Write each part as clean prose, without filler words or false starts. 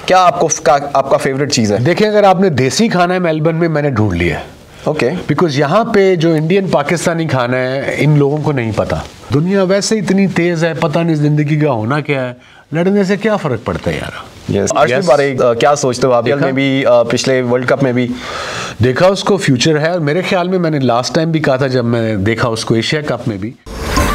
क्या आपका फेवरेट चीज़ है? देखिए, अगर आपने देसी खाना है मेलबर्न में, मैंने ढूंढ लिया है। ओके। बिकॉज यहाँ पे जो इंडियन पाकिस्तानी खाना है इन लोगों को नहीं पता। दुनिया वैसे इतनी तेज है, पता नहीं जिंदगी का होना क्या है, लड़ने से क्या फर्क पड़ता है यार। अर्शदीप बारी, क्या सोचते हो आप? में भी पिछले वर्ल्ड कप में भी देखा उसको फ्यूचर है, और मेरे ख्याल में मैंने लास्ट टाइम भी कहा था जब मैंने देखा उसको एशिया कप में भी।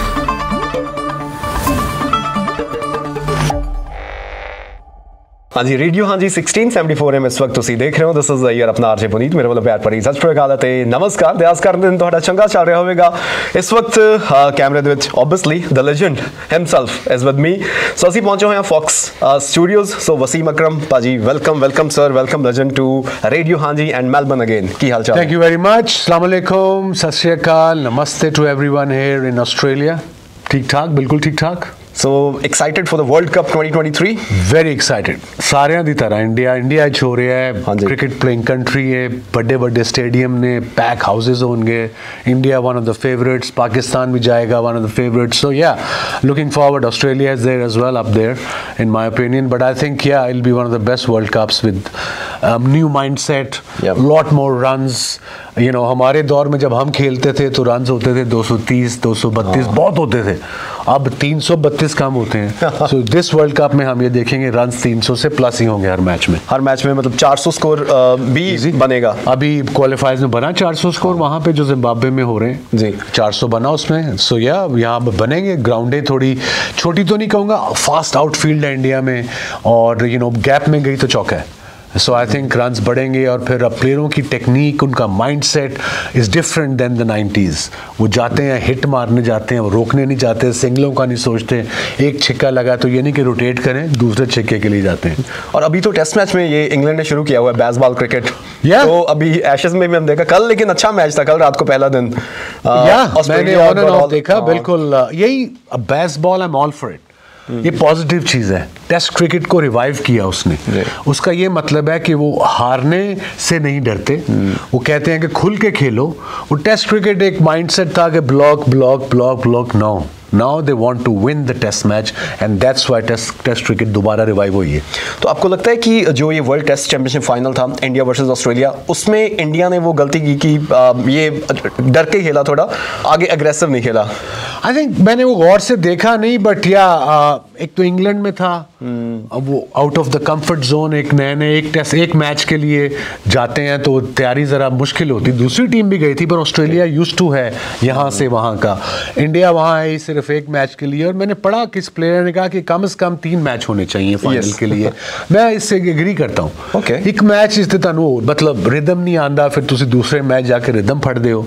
हाँ जी, रेडियो हाँ जी 1674 है इस वक्त तुसी देख रहे हो। दिस इज यार अपना आरजे पुनीत, मेरे वालों प्यार भरी सत श्री अकाल ते नमस्कार। दयास कर दिन थोड़ा चंगा चल रहा होगा इस वक्त। कैमरे दे विच obviously the legend himself is with me. So असी पहुंचे हुए हैं Fox Studios. So Wasim Akram paaji, welcome sir, welcome legend to radio हाँ जी एंड मेलबर्न अगेन। की हाल चाल? Thank you very much. अस्सलाम वालेकुम, सत श्री अकाल, नमस्ते to everyone here in Australia. ठीक ठाक, बिल्कुल ठीक ठाक। So excited for the World Cup 2023? Very excited। सारियां दी तरह इंडिया हो रहा है, क्रिकेट प्लेइंग कंट्री है, बड़े स्टेडियम ने, पैक हाउसेस होंगे। India one of the favourites, Pakistan भी जाएगा one of the favourites. So yeah looking forward. Australia is there as well up there in my opinion, but I think yeah it will be one of the best world cups with new mindset, lot more runs. You know, हमारे दौर में जब हम खेलते थे तो runs होते थे 230 232 बहुत होते थे, अब 332 कम होते हैं। सो दिस वर्ल्ड कप में हम ये देखेंगे रन्स 300 से प्लस ही होंगे हर मैच में मतलब 400 स्कोर भी बनेगा। अभी क्वालिफायर्स में बना 400 स्कोर, वहाँ पे जो जिम्बाब्वे में हो रहे हैं जी 400 बना उसमें। सो या यहाँ बनेंगे। ग्राउंडें थोड़ी छोटी तो नहीं कहूँगा, फास्ट आउटफील्ड है इंडिया में, और यू नो गैप में गई तो चौका है। सो आई थिंक रन्स बढ़ेंगे, और फिर अब प्लेयरों की टेक्निक, उनका mindset is different than the 90s। वो जाते हैं, हिट मारने जाते हैं, वो रोकने नहीं जाते, सिंगलों का नहीं सोचते। एक छिक्का लगा तो ये नहीं कि रोटेट करें, दूसरे छिक्के के लिए जाते हैं। और अभी तो टेस्ट मैच में ये इंग्लैंड ने शुरू किया हुआ है बेसबॉल क्रिकेट। तो अभी एशेज में भी हम देखा कल, लेकिन अच्छा मैच था कल रात को, पहला दिन। मैंने ऑन एंड ऑफ देखा, बिल्कुल यही Bazball, I am all for it. ये पॉजिटिव चीज़ है। टेस्ट क्रिकेट को रिवाइव किया उसने। उसका ये मतलब है कि वो हारने से नहीं डरते, वो कहते हैं कि खुल के खेलो। वो टेस्ट क्रिकेट एक माइंडसेट था कि block block block block, now they want to win the test match, and that's why test cricket दोबारा रिवाइव हुई है। तो आपको लगता है कि जो ये वर्ल्ड टेस्ट चैंपियनशिप फाइनल था इंडिया वर्सेस ऑस्ट्रेलिया, उसमें इंडिया ने वो गलती की कि ये डर के खेला, थोड़ा आगे एग्रेसिव नहीं खेला? आई थिंक मैंने वो गौर से देखा नहीं, बट या एक तो इंग्लैंड में था, अब वो out of the comfort zone, एक नए एक मैच के लिए जाते हैं तो तैयारी ज़रा मुश्किल होती। दूसरी टीम भी गई थी, पर ऑस्ट्रेलिया यूज्ड टू है यहाँ से वहाँ का। इंडिया वहाँ है सिर्फ एक मैच के लिए, और मैंने पढ़ा किस प्लेयर ने कहा कि कम से कम 3 मैच होने चाहिए फाइनल के लिए। मैं इससे एग्री करता हूँ। एक मैच जिससे तुहानू मतलब रिदम नहीं आंदा, फिर तुसी दूसरे मैच जाके रिदम फड़ दे हो।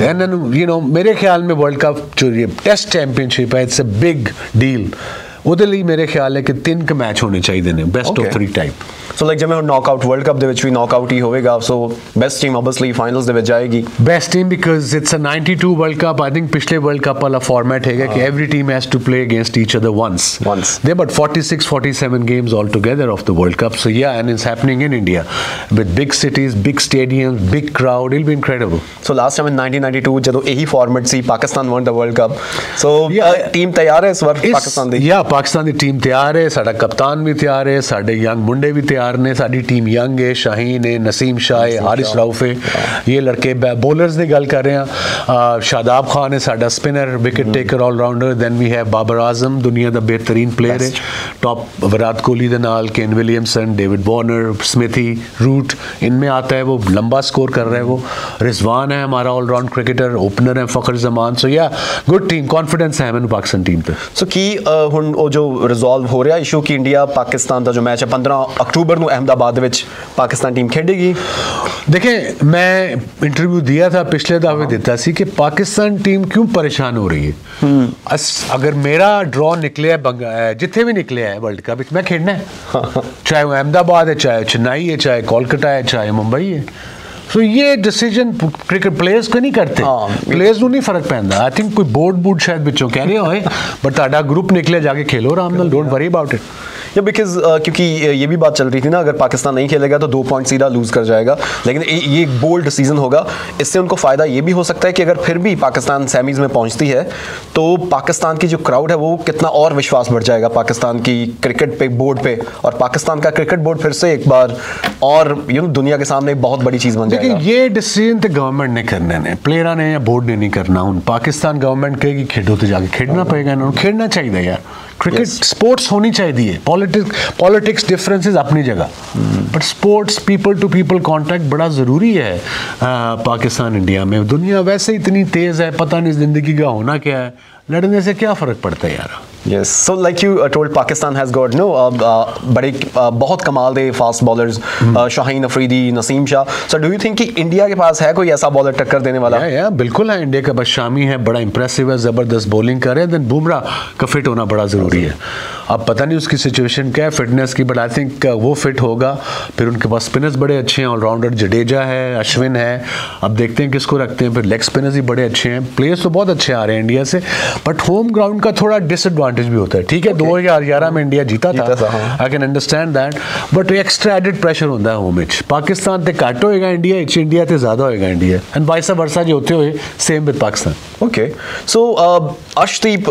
यू नो, मेरे ख्याल में वर्ल्ड कप जो ये टेस्ट चैंपियनशिप है, इट्स अ बिग डील। ਉਹਦੇ ਲਈ ਮੇਰੇ ਖਿਆਲ ਹੈ ਕਿ 3 ਮੈਚ ਹੋਣੇ ਚਾਹੀਦੇ ਨੇ, best of 3 type. So like ਜਿਵੇਂ ਨੌਕਆਊਟ ਵਰਲਡ ਕੱਪ ਦੇ ਵਿੱਚ ਵੀ ਨੌਕਆਊਟ ਹੀ ਹੋਵੇਗਾ, so best team obviously finals ਦੇ ਵਿੱਚ ਜਾਏਗੀ। Best team because it's a 92 world cup. I think ਪਿਛਲੇ ਵਰਲਡ ਕੱਪ ਵਾਲਾ ਫਾਰਮੈਟ ਹੈਗਾ ਕਿ every team has to play against each other once ਦੇ but 46-47 games all together of the world cup. So yeah, and it's happening in India with big cities, big stadiums, big crowd. It'll be incredible. So last time in 1992 ਜਦੋਂ ਇਹੀ format ਸੀ, Pakistan won the world cup. So team ਤਿਆਰ ਹੈ ਇਸ ਵਾਰ ਪਾਕਿਸਤਾਨ ਦੀ? ਪਾਕਿਸਤਾਨ ਦੀ team ਤਿਆਰ ਹੈ, ਸਾਡਾ ਕਪਤਾਨ ਵੀ ਤਿਆਰ ਹੈ, ਸਾਡੇ ਯੰਗ ਮੁੰਡੇ ਵੀ ਤਿਆਰ ਨੇ। ਸਾਡੀ ਟੀਮ ਯੰਗ ਹੈ, ਸ਼ਾਹੀਨ ਹੈ, ਨਸੀਮ शाह है, हारिस रऊफ है, ये लड़के। बॉलर्स की गल कर रहे हैं, शादाब खान है साडा spinner, wicket taker allrounder. Then we have Babar Azam, दुनिया का बेहतरीन प्लेयर है, टॉप विराट कोहली के नाल, Ken Williamson, David Warner, Smithy, Root, इनमें आता है। वो लंबा स्कोर कर रहा है। वो रिजवान है हमारा ऑलराउंड क्रिकेटर, ओपनर है फखर जमान। सो या गुड टीम, कॉन्फिडेंस है मैंने पाकिस्तान टीम पे। सो की हुण वो जो रिजॉल्व हो रहा इशू कि इंडिया पाकिस्तान का जो मैच है 15 अक्टूबर को अहमदाबाद में पाकिस्तान टीम खेडेगी? देखें, मैं इंटरव्यू दिया था, पिछले दफे देता सी कि पाकिस्तान टीम क्यों परेशान हो रही है। अगर मेरा ड्रॉ निकले है, जितने भी निकले हैं वर्ल्ड कप, मैं खेलना है। चाहे वो अहमदाबाद है, चाहे चेन्नई है, चाहे कोलकाता है, चाहे मुंबई है। सो ये डिसीजन क्रिकेट प्लेयर्स को नहीं करते, प्लेयर्स को नहीं फर्क पैंदा। आई थिंक कोई बोर्ड शायद बिचों कह रहे हो, बट तुहाडा ग्रुप निकले, जाके खेलो आराम नाल, don't worry about it. Yeah because क्योंकि ये भी बात चल रही थी ना, अगर पाकिस्तान नहीं खेलेगा तो 2 पॉइंट सीधा लूज कर जाएगा, लेकिन ये एक बोल्ड सीजन होगा। इससे उनको फायदा ये भी हो सकता है कि अगर फिर भी पाकिस्तान सेमीज में पहुंचती है तो पाकिस्तान की जो क्राउड है वो कितना और विश्वास बढ़ जाएगा पाकिस्तान की क्रिकेट पे बोर्ड पे, और पाकिस्तान का क्रिकेट बोर्ड फिर से एक बार और दुनिया के सामने एक बहुत बड़ी चीज बन जाएगा। लेकिन ये डिसीजन तो गवर्नमेंट ने करने ने, प्लेयरा ने या बोर्ड ने नहीं करना। उन पाकिस्तान गवर्नमेंट कहेगी खेलो तो जाके खेलना पड़ेगा, इन्होंने खेलना चाहिए यार। क्रिकेट स्पोर्ट्स होनी चाहिए, पॉलिटिक्स डिफरेंसेस अपनी जगह, but sports people to people contact बड़ा ज़रूरी है पाकिस्तान इंडिया में। दुनिया वैसे इतनी तेज़ है, पता नहीं ज़िंदगी का होना क्या है, लड़ने से क्या फ़र्क पड़ता है यार। Yes, so like you told, Pakistan has got बड़े बहुत कमाल दे fast bowlers, Shaheen Afridi, Naseem Shah. So do you think कि इंडिया के पास है कोई ऐसा बॉलर टक्कर देने वाला? या बिल्कुल है, इंडिया का बस शामी है, बड़ा इंप्रेसिव है, ज़बरदस्त बॉलिंग कर रहे हैं। देन बुमराह का फिट होना बड़ा ज़रूरी है। अब पता नहीं उसकी सिचुएशन क्या है फिटनेस की, बट आई थिंक वो फिट होगा। फिर उनके पास स्पिनर्स बड़े अच्छे हैं, ऑलराउंडर जडेजा है, अश्विन है, अब देखते हैं किसको रखते हैं। फिर लेग स्पिनर्स ही बड़े अच्छे हैं, प्लेयर्स तो बहुत अच्छे आ रहे हैं इंडिया से, बट होम ग्राउंड का थोड़ा डिसएडवांटेज भी होता है। ठीक है, 2011 में इंडिया जीता था, I can understand that, but extra added pressure होता है होम विच। पाकिस्तान ते घट होएगा इंडिया, इंडिया ते ज़्यादा होएगा इंडिया, एंड वाइस वर्सा जो होते हुए same with Pakistan. Okay, so Arshdeep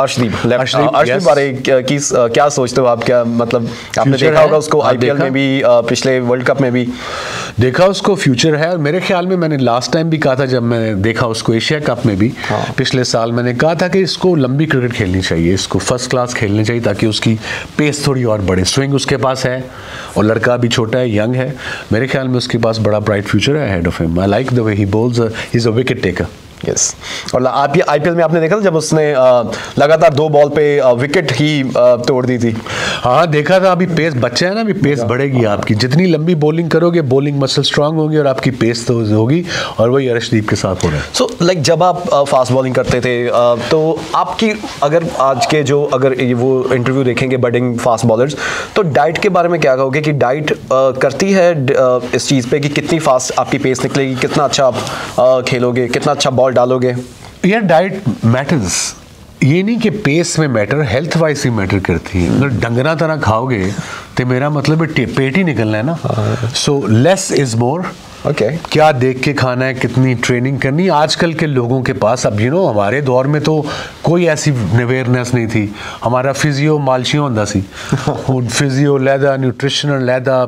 बारे की क्या सोचते हो आप? क्या मतलब आपने देखा होगा उसको आईपीएल में भी, पिछले वर्ल्ड कप में भी देखा, उसको फ्यूचर है। और मेरे ख्याल में मैंने लास्ट टाइम भी कहा था, जब मैंने देखा उसको एशिया कप में भी पिछले साल, मैंने कहा था कि इसको लंबी क्रिकेट खेलनी चाहिए, इसको फर्स्ट क्लास खेलनी चाहिए ताकि उसकी पेस थोड़ी और बढ़े। स्विंग उसके पास है और लड़का भी छोटा है, यंग है, मेरे ख्याल में उसके पास बड़ा ब्राइट फ्यूचर है ahead of him. I like the way he bowls, he is a wicket taker. Yes, और आईपीएल में आपने देखा था जब उसने लगातार 2 बॉल पे विकेट ही तोड़ दी थी। हाँ देखा था। अभी पेस बच्चा है ना, अभी पेस बढ़ेगी आपकी, जितनी लंबी बॉलिंग करोगे बॉलिंग मसल स्ट्रांग होगी और आपकी पेस तो होगी, और वही अर्शदीप के साथ हो रहा है। सो लाइक जब आप फास्ट बॉलिंग करते थे तो आपकी, अगर आज के जो अगर वो इंटरव्यू देखेंगे बडिंग फास्ट बॉलर्स, तो डाइट के बारे में क्या कहोगे कि डाइट करती है इस चीज़ पे कि कितनी फास्ट आपकी पेस निकलेगी, कितना अच्छा आप खेलोगे, कितना अच्छा बॉल डालोगे? यार डाइट मैटर्स, ये नहीं कि पेस में मैटर, हेल्थ वाइज ही मैटर करती है। अगर डंगरा तरह खाओगे तो मेरा मतलब है पेट ही निकलना है ना। So less is more. Okay, क्या देख के खाना है, कितनी ट्रेनिंग करनी। आजकल के लोगों के पास, अब हमारे दौर में तो कोई ऐसी अवेयरनेस नहीं थी। हमारा फिजियो मालशियों होता सी, फिजियो लैदा, न्यूट्रिशनल लैदा,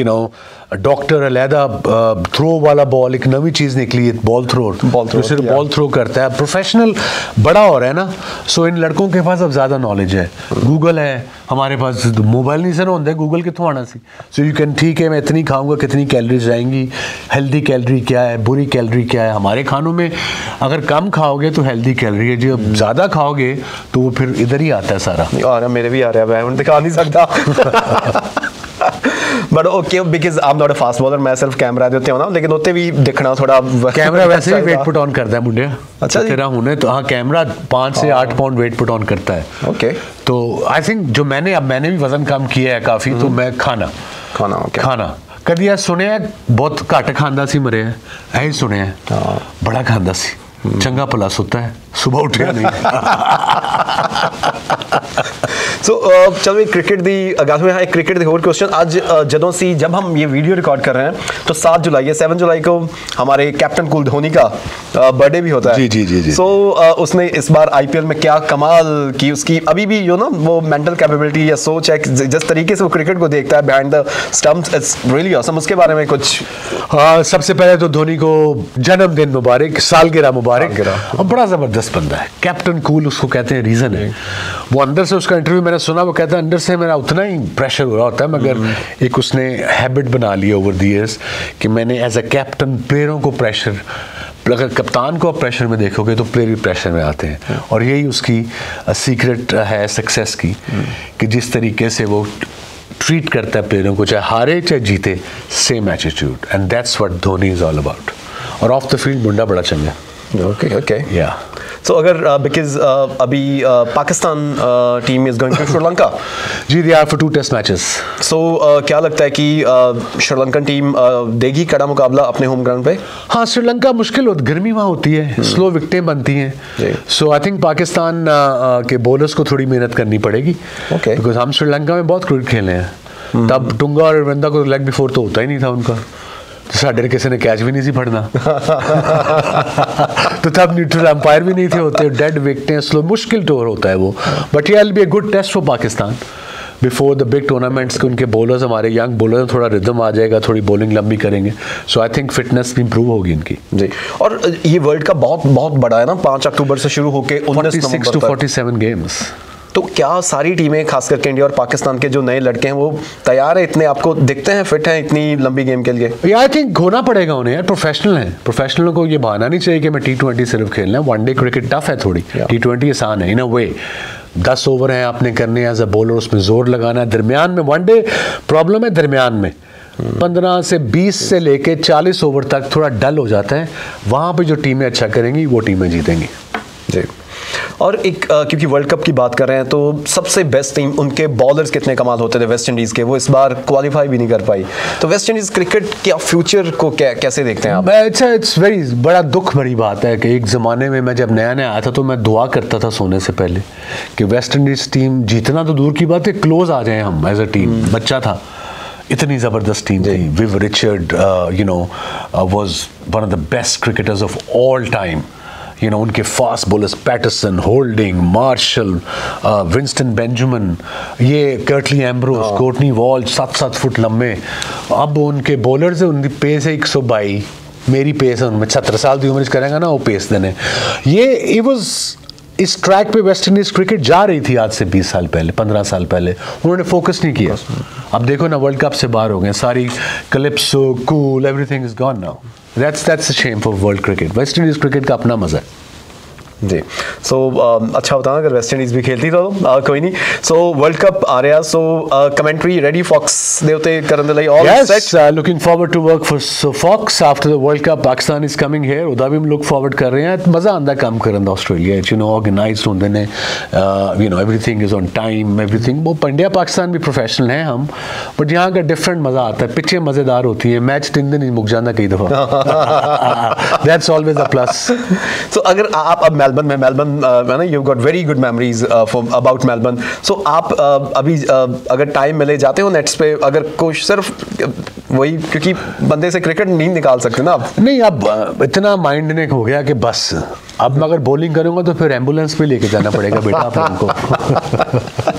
डॉक्टर अलहदा, थ्रो वाला बॉल एक नवी चीज़ निकली है, बॉल थ्रो सिर्फ बॉल थ्रो करता है, प्रोफेशनल बड़ा हो रहा है ना। सो इन लड़कों के पास अब ज़्यादा नॉलेज है, गूगल है, हमारे पास मोबाइल नहीं सर होता है, गूगल कितों आना सी। सो यू कैन, ठीक है मैं इतनी खाऊंगा, कितनी कैलोरीज जाएंगी, हेल्दी कैलोरी क्या है, बुरी कैलोरी क्या है। हमारे खानों में अगर कम खाओगे तो हेल्दी कैलोरी है, जो ज़्यादा खाओगे तो वो फिर इधर ही आता है सारा। आ रहा, मेरे भी आ रहा है, मैं दिखा नहीं सकता। But okay, because I am not a fast bowler, मैं सिर्फ कैमरा देते हो ना, लेकिन होते भी दिखना थोड़ा कैमरा वैसे भी वेट पुट ऑन करता है मुंडे। अच्छा तेरा होने तो हाँ, कैमरा 5 से 8 पाउंड वेट पुट ऑन करता है। ओके, तो आई थिंक जो मैंने भी वजन कम किया है काफ़ी, तो मैं खाना कभी यार सुने बहुत घट खांदा सी मरे है, ऐ सुने बड़ा खांदा सी, चंगा भला सुता है, सुबह उठिया नहीं। सो चलो क्रिकेट दी अगाथ में क्रिकेट दी होर क्वेश्चन। आज जब हम ये वीडियो रिकॉर्ड कर रहे हैं तो 7 जुलाई है, 7 जुलाई को हमारे कैप्टन कूल धोनी का बर्थडे भी होता है। जी। सो उसने इस बार आईपीएल में क्या कमाल की, उसकी अभी भी वो मेंटल कैपेबिलिटी या सोच है, जिस तरीके से वो क्रिकेट को देखता है behind the stumps, it's really awesome. उसके बारे में कुछ? हाँ, सबसे पहले तो धोनी को जन्मदिन मुबारक, सालगिरह मुबारक। और बड़ा जबरदस्त बंदा है, कैप्टन कूल उसको कहते हैं, रीजन है वो। अंदर से उसका इंटरव्यू मैंने सुना, वो कहता है अंदर से मेरा उतना ही प्रेशर हो रहा होता है, मगर एक उसने हैबिट बना लिया ओवर द ईयर्स कि मैंने एज अ कैप्टन प्लेयरों को प्रेशर, अगर कप्तान को आप प्रेशर में देखोगे तो प्लेयर भी प्रेशर में आते हैं। और यही उसकी सीक्रेट है सक्सेस की, कि जिस तरीके से वो ट्रीट करता है प्लेयरों को, चाहे हारे चाहे जीते, same attitude, and that's what Dhoni is all about. और ऑफ द फील्ड मुंडा बड़ा चंगा। ओके या सो अगर बिकॉज अभी Pakistan team is going to Sri Lanka. जी, they are for 2 test matches. So क्या लगता है कि श्रीलंकन टीम देगी कड़ा मुकाबला अपने होम ग्राउंड पे? हाँ, श्रीलंका मुश्किल होती, गर्मी वहाँ होती है, स्लो विकेटें बनती हैं, सो आई थिंक पाकिस्तान के बॉलर्स को थोड़ी मेहनत करनी पड़ेगी, बिकॉज हम श्रीलंका में बहुत क्रिकेट खेले हैं। तब टुंगा और रविंद्रा को लेग बिफोर तो होता ही नहीं था उनका, तो साढ़े किसी ने कैच भी नहीं सी फड़ना तो तब न्यूट्रल अंपायर भी नहीं थे होते, डेड विकेटें, स्लो, मुश्किल टूर होता है वो। बट ये will be a good test for Pakistan before the big tournaments के। उनके बॉलर्स, हमारे यंग बॉलर, थोड़ा रिदम आ जाएगा, थोड़ी बॉलिंग लंबी करेंगे, so I think fitness improve होगी इनकी। जी, और ये वर्ल्ड कप बहुत बड़ा है ना, 5 अक्टूबर से शुरू होकर 19 नवंबर तक 47 गेम्स। तो क्या सारी टीमें, खास करके इंडिया और पाकिस्तान के जो नए लड़के हैं, वो तैयार है, इतने आपको दिखते हैं फिट हैं इतनी लंबी गेम के लिए? आई थिंक होना पड़ेगा उन्हें यार, प्रोफेशनल हैं, प्रोफेशनलों को ये बहाना नहीं चाहिए कि मैं T20 सिर्फ खेलना है। वनडे क्रिकेट टफ है थोड़ी, T20 आसान है इन अ वे। 10 ओवर हैं आपने करने एज अ बॉलर, उसमें जोर लगाना है। दरमियान में वनडे प्रॉब्लम है, दरमियान में 15 से 20 से लेके 40 ओवर तक थोड़ा डल हो जाता है, वहाँ पे जो टीमें अच्छा करेंगी वो टीमें जीतेंगी। जी, और एक क्योंकि वर्ल्ड कप की बात कर रहे हैं, तो सबसे बेस्ट टीम, उनके बॉलर्स कितने कमाल होते थे वेस्ट इंडीज़ के, वो इस बार क्वालिफाई भी नहीं कर पाई। तो वेस्ट इंडीज़ क्रिकेट क्या फ्यूचर को कैसे देखते हैं आप? इट्स वेरी बड़ा दुख भरी बात है कि एक ज़माने में मैं जब नया आया था तो मैं दुआ करता था सोने से पहले कि वेस्ट इंडीज़ टीम जीतना तो दूर की बात है, क्लोज आ जाए हम एज अ टीम। बच्चा था, इतनी ज़बरदस्त टीम थी। Viv Richard was one of the best cricketers of all time. उनके fast bowlers Patterson, Holding, Marshall, Winston Benjamin, ये Curtly Ambrose, Courtney Walsh, 7-7 foot लंबे। अब उनके बॉलर्स है, उनकी पेस है 122, मेरी पेस है उनमें 17 साल की उम्र करेंगे ना वो पेस देने। ये वाज इस ट्रैक पे वेस्ट इंडीज क्रिकेट जा रही थी आज से 20 साल पहले, 15 साल पहले। उन्होंने फोकस नहीं किया। अब देखो ना, वर्ल्ड कप से बाहर हो गए, सारी calypso, cool, everything is gone now. That's a shame for world cricket. West Indies cricket का अपना मजा है। जी, सो अच्छा होता ना अगर वेस्ट इंडीज भी खेलती तो कोई नहीं। सो वर्ल्ड कप आ रहा, सो कमेंट्री रेडी फॉक्स देवते करन दे ਲਈ all set, looking forward to work for Fox after the World Cup. Pakistan is coming here, ਉਹਦਾ ਵੀ look forward ਕਰ ਰਹੇ ਹਾਂ। ਮਜ਼ਾ ਆਉਂਦਾ ਕੰਮ ਕਰਨ ਦਾ ਆਸਟ੍ਰੇਲੀਆ ਚ, organized ਹੁੰਦੇ ਨੇ, everything is on time, everything। वो इंडिया पाकिस्तान भी प्रोफेशनल हैं हम, बट यहाँ का डिफरेंट मज़ा आता है, पिचें मज़ेदार होती हैं, मैच 3 दिन ही मुक जाता कई दफ़ा। That's always a plus. So अगर आप अब Melbourne you got very good memories about Melbourne, so आप अभी अगर टाइम मिले जाते हो नेट्स पे, अगर कुछ सिर्फ वही, क्योंकि बंदे से क्रिकेट नहीं निकाल सकते ना आप? नहीं, अब इतना माइंड ने हो गया कि बस अब मैं अगर बॉलिंग करूंगा तो फिर एम्बुलेंस पे लेके जाना पड़ेगा बेटा आप लोगों को।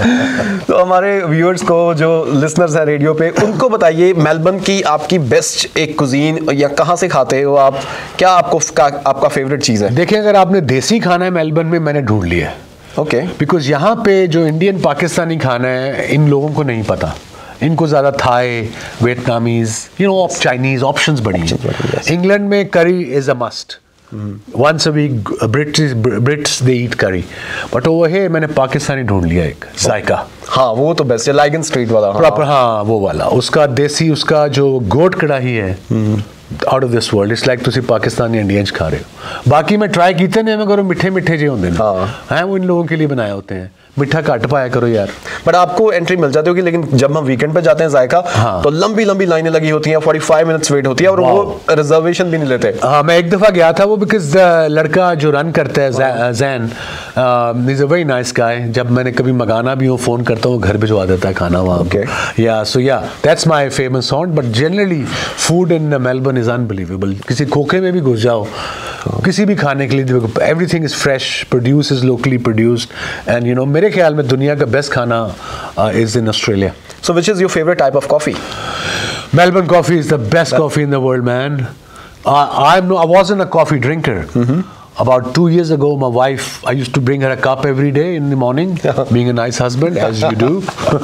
तो हमारे व्यूअर्स को, जो लिसनर्स हैं रेडियो पे, उनको बताइए मेलबर्न की आपकी बेस्ट एक कुजीन, या कहाँ से खाते हो आप, क्या आपका फेवरेट चीज़ है? देखिए, अगर आपने देसी खाना है मेलबर्न में, मैंने ढूंढ लिया है। ओके, बिकॉज यहाँ पे जो इंडियन पाकिस्तानी खाना है इन लोगों को नहीं पता। इनको ज़्यादा थाई, वियतनामीज, चाइनीज ऑप्शंस बड़ी हैं। इंग्लैंड में curry is a must. Once a week Brits they eat curry, but over here मैंने पाकिस्तानी ढूंढ लिया एक जायका। हाँ, वो तो बेस्ट है, लाइगन स्ट्रीट वाला प्रॉपर। हाँ, वो वाला, उसका देसी, उसका जो गोट कढ़ाई है, out of this world. It's like तुसी पाकिस्तानी इंडियंस खा रहे हो। बाकी मैं ट्राई कीते ने, मैं करो मिठे जे होंगे हैं, वो इन लोगों के लिए बनाए होते हैं। मिठा घट पाया करो यार। बट आपको एंट्री मिल जाती होगी, लेकिन जब हम वीकेंड पे जाते हैं जायका, तो लंबी लाइनें लगी होती हैं, 45 मिनट्स वेट होती है, और वो रिजर्वेशन भी नहीं लेते। हाँ, मैं एक दफ़ा गया था वो, बिकॉज लड़का जो रन करता है Jain is a very nice guy. जब मैंने कभी मंगाना भी हो, फ़ोन करता हूँ, घर भिजवा देता है खाना वहाँ पे। Yeah that's my famous haunt. But generally food in Melbourne is unbelievable. किसी खोखे में भी घुस जाओ, किसी भी खाने के लिए, everything is fresh, produce is locally produced, and मेरे ख्याल में दुनिया का बेस्ट खाना is in Australia. So which is your favorite type of coffee? Melbourne coffee is the best coffee in the world, man. I wasn't a coffee drinker. About 2 years ago, my wife, I used to bring her a cup every day in the morning, being a nice husband, as you do.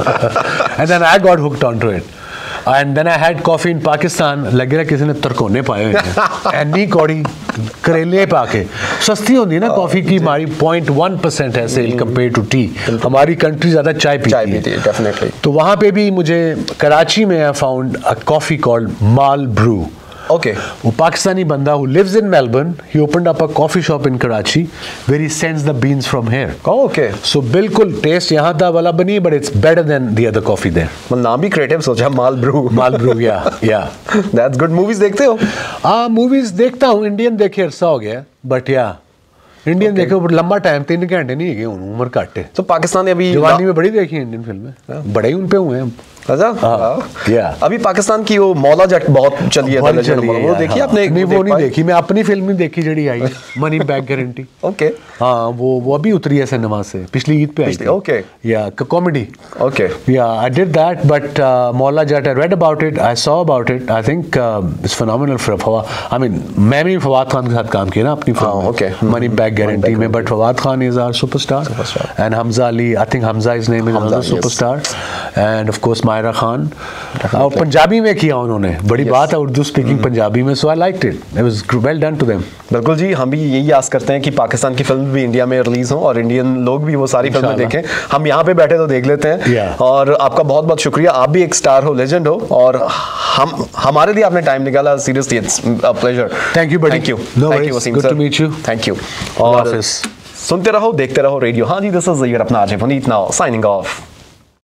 And then I got hooked onto it. And then I had coffee in Pakistan. लग रहा किसी ने तरकोने पाए हुए हैं, any कौड़ी करेले पाके। सस्ती होती है ना कॉफ़ी की, हमारी 0.1% है सेल कंपेयर टू टी। हमारी कंट्री ज़्यादा चाय पीती है, डेफिनेटली। तो वहाँ पे भी मुझे कराची में I found a coffee called माल ब्रू, Okay. वो पाकिस्तानी बंदा who lives in Melbourne, he opened up a coffee shop in Karachi where he sends the beans from here. Oh, okay. So बिल्कुल टेस्ट यहाँ था वाला बनी, but it's better than the other coffee there. मतलब नाम भी creative सोचा, मालब्रू। मालब्रू, yeah. That's good. मूवीज देखते हो? मूवीज देखता हूँ, इंडियन देखे अरसा हो गया, बट या इंडियन देखे लंबा टाइम 3 घंटे नहीं है, उम्र घट है। तो पाकिस्तानी अभी जवानी में बड़ी देखी है इंडियन फिल्में, बड़े ही उन पे हुए हैं हम। अच्छा, अभी पाकिस्तान की वो मौला जट बहुत चली है, वो देखी आपने? नहीं, वो नहीं देखी, मैं अपनी फिल्म नहीं देखी जड़ी आई मनी बैक गारंटी। ओके, हाँ, वो अभी उतरी है सिनेमा से, पिछली ईद पे आई थी। ओके, या कॉमेडी। ओके, या I did that, but Maula Jatt, I read about it, I saw about it, I think it's phenomenal for Fawad. I mean, मैं भी फवाद खान के साथ काम किया ना अपनी फिल्म मनी बैक गारंटी में, but Fawad Khan is our superstar and Hamza Ali, I think Hamza is name is another superstar, and of course Maira Khan. और पंजाबी में किया उन्होंने, बड़ी बात है उर्दू स्पीकिंग पंजाबी में, so I liked it, it was well done to them. बिल्कुल जी, हम भी यही आस करते हैं कि पाकिस्तान की फिल्म भी इंडिया में रिलीज हो और इंडियन लोग भी वो सारी फिल्में देखें। हम यहाँ पे बैठे तो देख लेते हैं। और आपका बहुत बहुत शुक्रिया, आप भी एक स्टार हो, लेजेंड हो, और हमारे लिए आपने टाइम निकाला, seriously it's a pleasure. Thank you बड़ी, thank you, thank you Waseem sir, good to meet you, thank you. और सुनते रहो, देखते रहो रेडियो। हाँ जी, दिस इज योर अपना RJ Puneet, now signing of.